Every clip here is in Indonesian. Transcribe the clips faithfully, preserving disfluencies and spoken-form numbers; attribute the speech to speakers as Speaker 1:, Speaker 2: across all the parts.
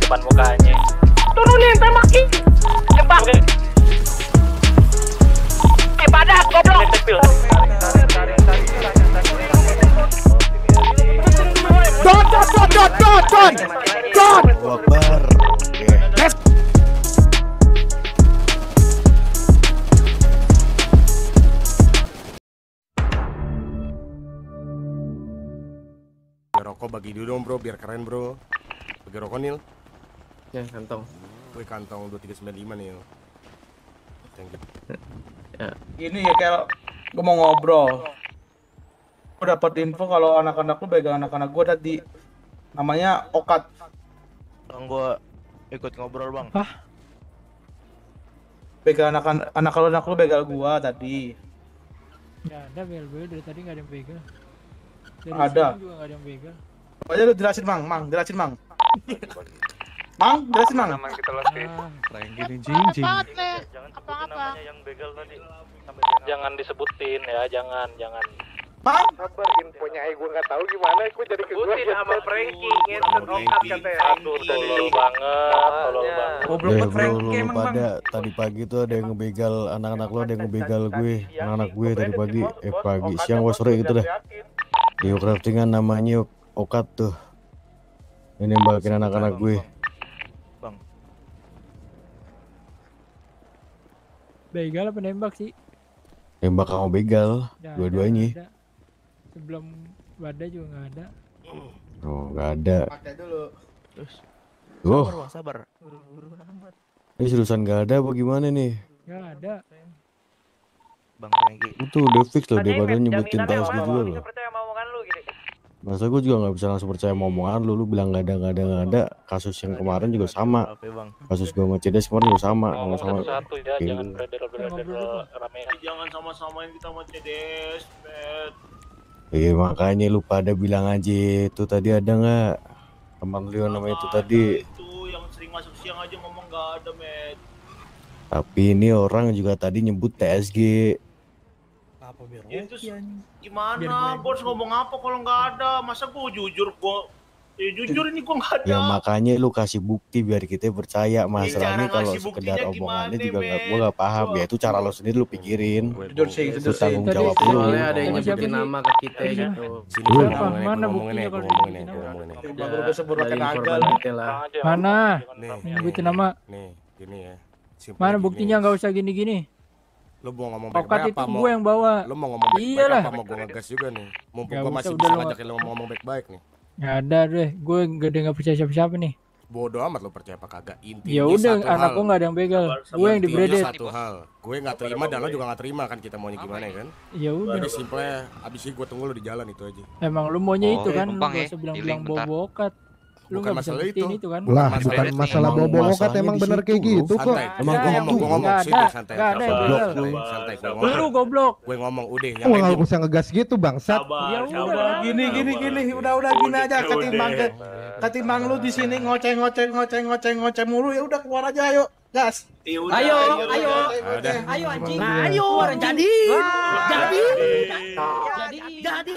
Speaker 1: depan mukanya.
Speaker 2: Turunin, tembakin. Tembak. Eh, badak, goblok.
Speaker 3: Dot, dot, dot, dot, dot, dot, dot.
Speaker 4: Wabar.
Speaker 3: Let's.
Speaker 4: Rokok bagi dulu dong bro, biar keren bro. Bagi rokok Nil.
Speaker 5: Ya, kantong.
Speaker 4: Gue kantong dua tiga sembilan lima Nil. Thank you.
Speaker 5: Ya.
Speaker 6: Ini ya kalau gue mau ngobrol. Gue dapat info kalau anak-anak lu begal anak-anak gue tadi namanya Okat.
Speaker 1: Bang gua ikut ngobrol bang.
Speaker 3: Hah?
Speaker 6: Begal anak-anak anak lu anak lu begal gua tadi.
Speaker 7: Nggak ada bel-bel dari tadi nggak ada yang begal. Dari
Speaker 6: Ada.
Speaker 7: sini juga nggak ada yang begal.
Speaker 6: Aja lu jelasin mang, mang jelasin mang. Mang jelasin mang.
Speaker 1: Nama kita latih.
Speaker 7: Ah,
Speaker 3: Prank gini jing-jing.
Speaker 1: Jangan sebutin namanya yang begal tadi. Jangan disebutin ya, jangan, jangan.
Speaker 6: Mang.
Speaker 8: Sabar, infonya aja gue nggak tahu gimana, gue jadi ke gue.
Speaker 1: Sebutin nama Frankie, ngentot okat katanya. Aduh, tolol banget, tolol banget.
Speaker 6: Goblok
Speaker 4: Eh
Speaker 6: banget
Speaker 4: bro,
Speaker 6: Frankie
Speaker 4: lu
Speaker 6: emang bang.
Speaker 4: pada tadi pagi tuh ada yang ngebegal anak-anak lo, ada yang ngebegal gue, anak-anak gue tadi pagi, eh pagi, siang, gue sore gitu dah. Di craftingan namanya Okat tuh. Ini nembakin anak-anak gue.
Speaker 7: begal apa nembak sih?
Speaker 4: Nembak sama begal,
Speaker 7: Nggak ada,
Speaker 4: dua-duanya.
Speaker 7: nggak ada. Sebelum Bada juga nggak ada.
Speaker 4: Oh, nggak ada.
Speaker 6: Pakai dulu.
Speaker 4: Oh,
Speaker 1: Sabar, sabar.
Speaker 4: ini seriusan nggak ada apa gimana nih?
Speaker 7: Nggak ada.
Speaker 1: Bang Frankie.
Speaker 4: Itu udah fix loh, daripada nyebutin T S G juga loh.
Speaker 2: Percaya sama omongan lu gitu.
Speaker 4: Masa gue juga nggak bisa langsung percaya sama omongan lu, lu bilang nggak ada, nggak ada, nggak ada. Kasus yang kemarin juga sama.
Speaker 1: Oke bang.
Speaker 4: Kasus gue sama Cedes kemarin juga sama, nggak
Speaker 1: Ngomong
Speaker 4: sama.
Speaker 1: satu-satu ya,
Speaker 4: Oke.
Speaker 1: jangan beredar-beredar rame.
Speaker 8: Jangan sama-samain kita sama Cedes, bet.
Speaker 4: Iya makanya lu pada bilang aja itu tadi ada nggak teman lu yang namanya itu tadi.
Speaker 8: Itu yang sering masuk siang aja ngomong nggak ada, bet.
Speaker 4: Tapi ini orang juga tadi nyebut T S G.
Speaker 6: Apa biar?
Speaker 8: Ya, itu
Speaker 7: Biar
Speaker 8: gimana,
Speaker 7: gue-
Speaker 8: bos ngomong apa kalau nggak ada? Masa gue jujur gua, ya jujur ini gua nggak ada.
Speaker 4: Ya makanya lu kasih bukti biar kita percaya. Masalahnya
Speaker 8: cara
Speaker 4: kalau
Speaker 8: ngasih
Speaker 4: sekedar
Speaker 8: buktinya
Speaker 4: omongannya
Speaker 8: gimana,
Speaker 4: juga nggak,
Speaker 8: men?
Speaker 4: gua nggak paham. Ya itu cara lo sendiri lu pikirin.
Speaker 6: Jujur sih,
Speaker 4: Itu
Speaker 6: jujur sih.
Speaker 4: tanggung
Speaker 7: Tadi
Speaker 4: jawab
Speaker 7: sih,
Speaker 4: lu.
Speaker 5: Soalnya ada yang
Speaker 7: Sama siapa
Speaker 5: nyebutin
Speaker 7: sih?
Speaker 5: nama ke kita
Speaker 7: Tadi
Speaker 5: gitu.
Speaker 4: Sini
Speaker 7: Siapa?
Speaker 4: gua ngomongin,
Speaker 7: Mana
Speaker 4: gua ngomongin
Speaker 7: buktinya
Speaker 4: ya, gua
Speaker 7: kalau
Speaker 4: ngomongin ya,
Speaker 7: disebutin
Speaker 4: gua
Speaker 7: nama?
Speaker 4: ngomongin ya.
Speaker 6: Bang bro gue sebut
Speaker 5: Ada
Speaker 6: pakai
Speaker 5: info
Speaker 6: nagal.
Speaker 5: banget ya lah.
Speaker 7: Mana?
Speaker 4: Nih,
Speaker 7: Nyebutin
Speaker 4: nih,
Speaker 7: nama.
Speaker 4: Nih, gini ya. Simpel
Speaker 7: Mana
Speaker 4: gini.
Speaker 7: buktinya nggak usah gini-gini.
Speaker 4: Lu mau ngomong
Speaker 7: Okat
Speaker 4: baik-baik
Speaker 7: itu
Speaker 4: apa mau?
Speaker 7: gue yang bawa.
Speaker 4: Lu mau ngomong baik-baik
Speaker 7: Iyalah.
Speaker 4: apa mau gua ngegas juga nih? Mumpung
Speaker 7: Nggak
Speaker 4: gua
Speaker 7: usah,
Speaker 4: masih
Speaker 7: udah
Speaker 4: bisa
Speaker 7: lu-
Speaker 4: ngajakin lu ngomong baik-baik nih.
Speaker 7: Nggak ada deh. Gue gak ada nggak percaya siapa-siapa nih.
Speaker 4: Bodoh amat lu percaya apa kagak. Intinya
Speaker 7: Ya udah,
Speaker 4: satu
Speaker 7: anak
Speaker 4: hal.
Speaker 7: gue nggak ada yang begal.
Speaker 8: Sabar,
Speaker 7: Gue yang
Speaker 4: Intinya
Speaker 7: dibredet.
Speaker 4: satu hal. Gue nggak terima dan lo juga nggak terima kan, kita maunya gimana ya kan?
Speaker 7: Ya udah.
Speaker 4: Jadi simple ya. Abis ini gue tunggu lo di jalan itu aja.
Speaker 7: Emang lu maunya
Speaker 9: Oh,
Speaker 7: itu kan, lu
Speaker 9: numpang
Speaker 7: gak
Speaker 9: ya,
Speaker 7: usah bilang-bilang
Speaker 9: healing bentar.
Speaker 7: bobo okat. Lu
Speaker 4: Bukan
Speaker 7: gak bisa
Speaker 4: masalah
Speaker 7: buktiin
Speaker 4: itu.
Speaker 7: itu kan.
Speaker 3: Lah,
Speaker 4: Masalah
Speaker 3: bukan
Speaker 9: itu.
Speaker 3: masalah
Speaker 4: Emang
Speaker 3: bobo okat
Speaker 4: masalahnya
Speaker 3: emang
Speaker 4: di
Speaker 3: bener
Speaker 4: situ,
Speaker 3: kayak
Speaker 4: bro.
Speaker 3: gitu kok.
Speaker 4: Santai. Emang gue
Speaker 7: Nggak
Speaker 4: ngomong, gue
Speaker 7: ada,
Speaker 4: ngomong
Speaker 7: nggak
Speaker 4: sini
Speaker 7: ada,
Speaker 4: santai.
Speaker 7: nggak ada yang
Speaker 4: Santai,
Speaker 7: begal.
Speaker 4: santai, santai. Gue
Speaker 7: Lu
Speaker 4: ngomong.
Speaker 7: goblok.
Speaker 4: Gue ngomong udah yang
Speaker 3: Wah,
Speaker 4: lain
Speaker 3: nggak
Speaker 4: diem.
Speaker 3: usah ngegas gitu bangsat.
Speaker 8: Sabar,
Speaker 7: Ya
Speaker 8: sabar.
Speaker 7: udah.
Speaker 6: Gini gini gini, udah udah gini aja ketimbang ke ketimbang lu di sini ngoceh ngoceh ngoceh ngoceh ngoceh mulu ya udah keluar aja ayo gas.
Speaker 8: Ya udah,
Speaker 2: Ayo,
Speaker 8: ya
Speaker 2: ayo.
Speaker 8: udah.
Speaker 4: Ada.
Speaker 2: Ayo anjing.
Speaker 7: Nah,
Speaker 2: Ayo orang jadi. Jadi.
Speaker 7: Jadi.
Speaker 2: Jadi.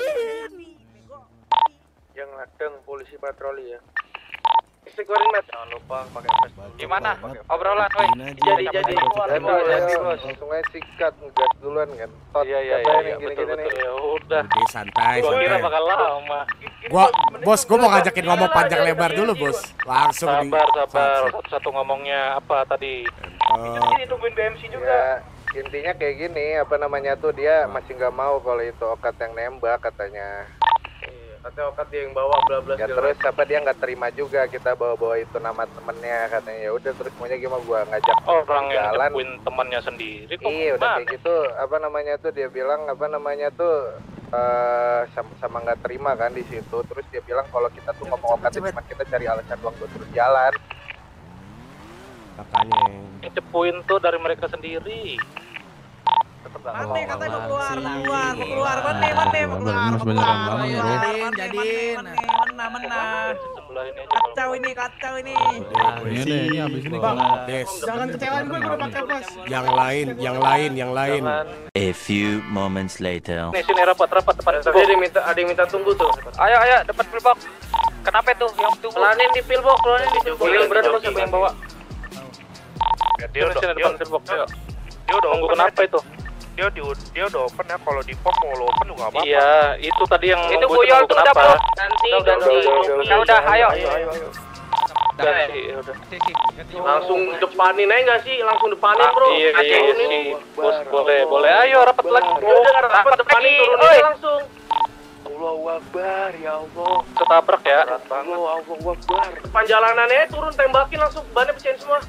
Speaker 8: Yang ladang polisi patroli ya. Sekurin met.
Speaker 1: Jangan lupa pakai vest dulu.
Speaker 9: Gimana? Obrolan, woi.
Speaker 2: Jadi jadi.
Speaker 8: Langsung aja sikat ngegas duluan kan. Tot,
Speaker 1: Iya iya
Speaker 8: kata
Speaker 1: iya,
Speaker 8: yang
Speaker 1: iya,
Speaker 8: gini
Speaker 1: betul
Speaker 8: gini
Speaker 1: betul
Speaker 8: nih.
Speaker 1: ya udah.
Speaker 4: Udah santai,
Speaker 1: Gua kira
Speaker 4: santai.
Speaker 1: bakal lama.
Speaker 4: Gua, bos, gua mau ngajakin ngomong panjang lebar dulu, bos. Langsung di.
Speaker 1: Sabar sabar, satu-satu ngomongnya apa tadi?
Speaker 4: Eh,
Speaker 6: Ini tungguin B M C
Speaker 8: Ya, intinya kayak gini, apa namanya tuh dia masih nggak mau kalau itu Okat yang nembak katanya. Katanya Okat dia yang bawa bla bla. Ya terus apa dia nggak terima juga kita bawa-bawa itu nama temennya katanya. Ya udah terus maunya gimana gua ngajak
Speaker 1: Orang yang
Speaker 8: jalan.
Speaker 1: nyepuin temannya sendiri kok.
Speaker 8: Iya udah
Speaker 1: gimana?
Speaker 8: kayak gitu apa namanya tuh dia bilang apa namanya tuh eh sama-sama nggak terima kan di situ. Terus dia bilang kalau kita tuh ngomong Okat cuma kita cari alasan doang buat terus jalan.
Speaker 4: Katanya.
Speaker 1: Yang cepuin tuh dari mereka sendiri. Tetep gak
Speaker 2: Mate
Speaker 1: ngomong.
Speaker 2: katanya mau keluar, mau keluar, mau keluar, mate, mate, mau keluar, mau keluar. Ayo jadiin, jadiin. Mana, mana.
Speaker 1: Sebelah ini aja.
Speaker 2: Kacau ini, kacau ini.
Speaker 4: Ini deh, ini abis ini
Speaker 6: Bang,
Speaker 4: Des.
Speaker 6: jangan kecewaan gue gue udah pakai bos.
Speaker 4: Yang lain, yang lain, yang lain.
Speaker 1: Jangan.
Speaker 10: A few moments later.
Speaker 1: Nih sini rapat rapat depan.
Speaker 8: Ada yang minta ada yang minta tunggu tuh.
Speaker 9: Ayo, ayo, depan billbox.
Speaker 1: Kenapa itu yang tunggu?
Speaker 5: Kelanin di pillbox, kelanin di pillbox.
Speaker 1: Berarti lo siapa yang bawa?
Speaker 8: Ya, dia udah
Speaker 1: Sini
Speaker 8: dia,
Speaker 1: depan pillbox ya.
Speaker 8: dia udah
Speaker 1: Tunggu
Speaker 8: open
Speaker 1: kenapa
Speaker 8: ya.
Speaker 1: itu?
Speaker 8: Dia di dia udah open ya. Kalau di pom mau lo open juga nggak apa-apa.
Speaker 1: Iya, itu tadi yang
Speaker 5: Itu
Speaker 1: nunggu
Speaker 5: Buyol tuh udah
Speaker 1: kenapa?
Speaker 5: bro. Ganti, ganti. Ya udah, ayo.
Speaker 1: Ganti, ya udah.
Speaker 5: Langsung depanin aja nggak sih? Langsung depanin bro.
Speaker 1: Iya, iya, iya, sih. Bos, boleh, boleh. Ayo rapat lagi.
Speaker 5: Udah rapat depanin turunin aja langsung.
Speaker 8: Allahu Akbar, ya Allah.
Speaker 1: Ketabrak ya.
Speaker 8: Allahu Akbar.
Speaker 5: Depan jalanannya turun tembakin langsung. Bannya pecahin semua.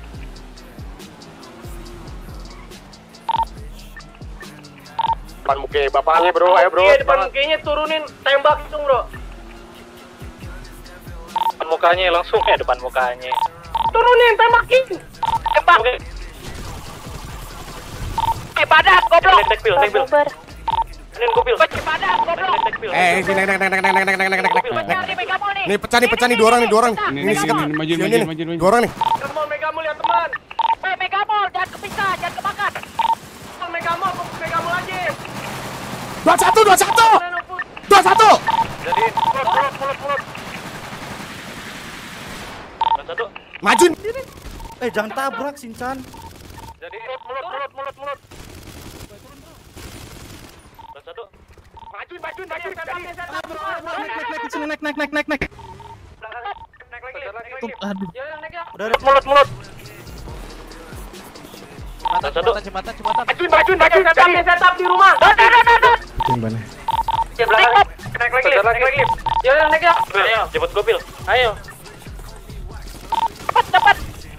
Speaker 8: Depan mukanya bapaknya bro, ayo bro.
Speaker 5: Iya depan mukanya turunin tembak langsung bro.
Speaker 1: Depan mukanya langsung ya, depan mukanya.
Speaker 5: Turunin tembakin. Tembak.
Speaker 1: Oke.
Speaker 5: Eh padat goblok.
Speaker 1: Tek pil, tek pil. Nen gopil.
Speaker 5: Padat goblok.
Speaker 1: Tek pil.
Speaker 3: Eh, sini nek nek nek nek nek nek nek nek nek.
Speaker 5: Nyari Megamol nih.
Speaker 3: Nih pecah nih, pecah nih dua orang nih, dua orang. Ini sih
Speaker 9: maju, maju, maju, maju.
Speaker 3: Dua orang nih.
Speaker 5: Megamol Megamol ya teman. Eh Megamol jangan kepisah, jangan kebakar. Megamol, fokus Megamol aja.
Speaker 3: Dua satu, dua satu, dua satu.
Speaker 1: Jadi mulut mulut mulut mulut. Satu.
Speaker 3: Majuin.
Speaker 4: Eh jangan tabrak Sincan.
Speaker 1: Jadi mulut mulut mulut mulut mulut. Satu.
Speaker 5: Majuin, majuin, majuin.
Speaker 3: Sini naik naik naik naik naik.
Speaker 5: Naik lagi, naik lagi.
Speaker 3: Aduh.
Speaker 5: Ya, naik ya.
Speaker 1: Mulut mulut mulut. Satu.
Speaker 5: Majuin, majuin, majuin. Setap, setap di rumah.
Speaker 3: Kucing mana?
Speaker 5: Ya belakang. Naik lagi, naik lagi. Ya, naik ya.
Speaker 1: Ayo, jemput gopil. Ayo.
Speaker 5: Cepat, cepat.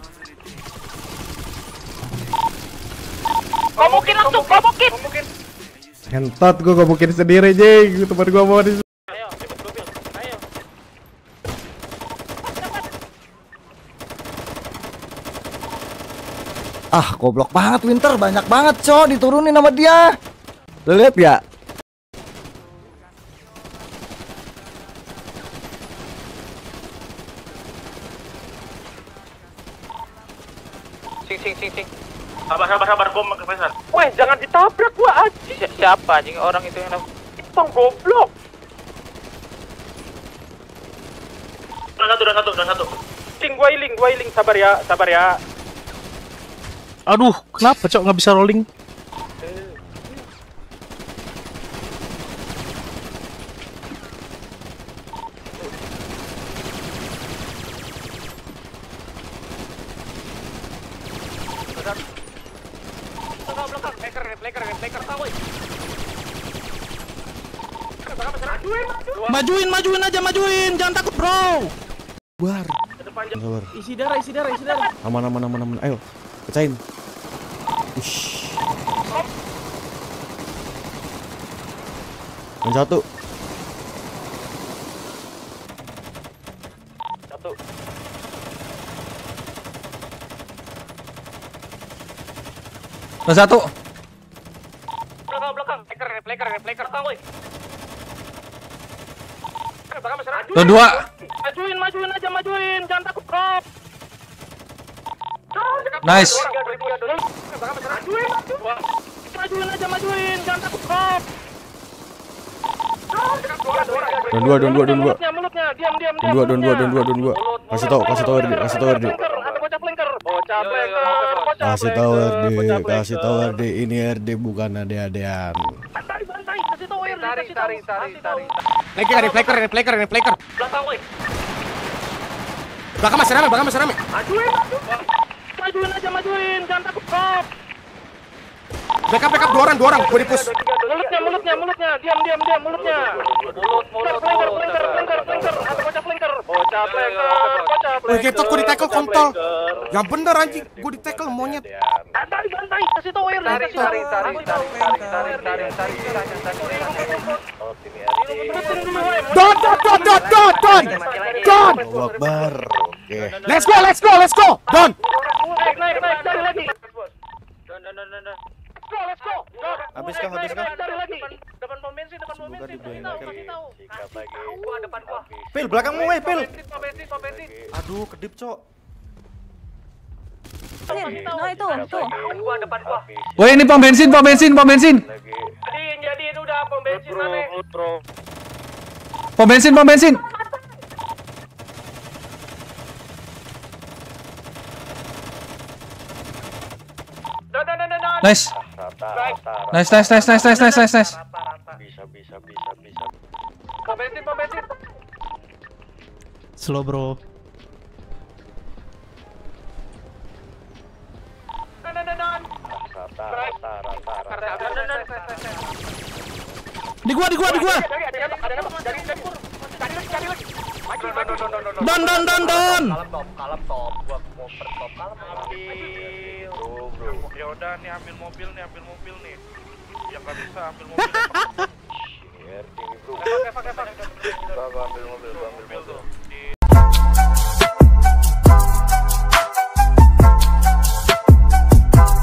Speaker 5: Gomukin langsung, gomukin.
Speaker 3: Hentot gua gomukin sendiri, Jing. Teman gua mau di
Speaker 1: Ayo, jemput gopil. Ayo.
Speaker 4: Ah goblok banget Winter, banyak banget cok diturunin sama dia. Lo lihat ya?
Speaker 1: Sing sing sing sing.
Speaker 8: Sabar sabar sabar bom kepesan.
Speaker 1: Weh, jangan ditabrak gua anjing. Si siapa anjing orang itu yang nabrak? Itu goblok.
Speaker 8: Udah satu, udah satu, udah satu.
Speaker 1: Ling, gua iling, gua iling. Sabar ya, sabar ya.
Speaker 9: Aduh, kenapa cok nggak bisa rolling?
Speaker 5: Belakang, flaker, flaker, flaker tahu.
Speaker 3: Majuin, majuin aja, majuin. Jangan takut, bro. Bar.
Speaker 4: Sabar.
Speaker 5: Isi darah, isi darah, isi darah.
Speaker 4: Aman aman aman aman. Ayo. Pecahin. Ush. Yang satu.
Speaker 1: Satu.
Speaker 3: Yang satu.
Speaker 5: Belakang, belakang, flaker, flaker, flaker tahu. Belakang masyarakat.
Speaker 3: Yang dua.
Speaker 5: Majuin, majuin aja, majuin. Jangan takut, bro.
Speaker 3: Nice.
Speaker 5: Majuin aja, majuin. Jangan takut, bro.
Speaker 4: Don dua, don dua, don dua.
Speaker 5: Mulutnya, mulutnya. Diam, diam,
Speaker 4: Don
Speaker 5: diam.
Speaker 4: dua, don dua, don dua, don dua. Kasih tahu, kasih tahu R D, kasih tahu R D.
Speaker 5: Ada bocah flanker. Bocah flanker, bocah
Speaker 4: Kasih tahu R D,
Speaker 5: bocah
Speaker 4: kasih tahu R
Speaker 5: flanker.
Speaker 4: D. Ini R D bukan ade-adean.
Speaker 5: Bantai, bantai. Kasih tahu R D, kasih tahu. Kasih tahu.
Speaker 3: Flaker, ini flaker, ini flaker, ini flaker.
Speaker 5: Belakang, woi.
Speaker 3: Belakang masih rame, belakang masih rame.
Speaker 5: Majuin, majuin. Majuin aja, majuin. Jangan takut, bro.
Speaker 3: Backup, backup dua orang, dua orang. Gua dipus.
Speaker 5: Mulutnya, mulutnya, mulutnya. Diam, diam, diam, mulutnya.
Speaker 1: Mulut, mulut,
Speaker 5: Flanker,
Speaker 1: mulut.
Speaker 5: flanker, flanker, flanker. Ada bocah flanker. Bocah flanker, bocah
Speaker 3: Wih,
Speaker 5: flanker.
Speaker 3: gitu gua di tackle kontol. Yang bener anjing, gua di tackle monyet.
Speaker 5: Bantai, bantai. Kasih tahu R D,
Speaker 8: Tarik,
Speaker 5: kasih tahu.
Speaker 8: tarik, tarik,
Speaker 5: Kasih tahu.
Speaker 8: tarik, tarik, tarik, tarik, tarik, tarik. Oh, sini R D.
Speaker 5: Beresin dulu, woi.
Speaker 3: Don, don, don, don, don, don. Don.
Speaker 4: Allahu Akbar. Oke.
Speaker 3: Let's go, let's go, let's go. Don.
Speaker 5: Naik, naik, naik. Cari lagi.
Speaker 1: Dan dan dan dan.
Speaker 5: Let's go, let's go.
Speaker 4: Habis kah, habis kah?
Speaker 5: Cari lagi. Depan pom bensin, depan pom bensin. Kasih tahu, kasih tahu.
Speaker 8: Sikat lagi.
Speaker 5: Gua depan gua.
Speaker 4: Pil belakangmu weh, Pil.
Speaker 5: Pom bensin, pom bensin.
Speaker 4: Aduh, kedip, Cok.
Speaker 5: Nah itu, itu. Gua depan gua.
Speaker 9: Woi ini pom bensin, pom bensin, pom bensin.
Speaker 8: Lagi.
Speaker 5: Jadiin, jadiin udah pom bensin mana?
Speaker 9: Pom bensin, pom bensin. Nice. Nice, nice, nice, nice, nice, nice, nice, nice.
Speaker 1: Bisa, bisa, bisa, bisa.
Speaker 5: Pom bensin, pom bensin.
Speaker 9: Slow bro.
Speaker 5: Non, non, non, non.
Speaker 9: Di gua, di gua, di gua. Don, don, don, don.
Speaker 1: Kalem top, kalem top. Gua mau per top kalem. Ambil. Bro, bro. Ya udah nih ambil mobil nih, ambil mobil nih. Yang nggak bisa ambil mobil. Sini R T nih bro. Epak, epak, epak. Gua ambil mobil, gua ambil mobil.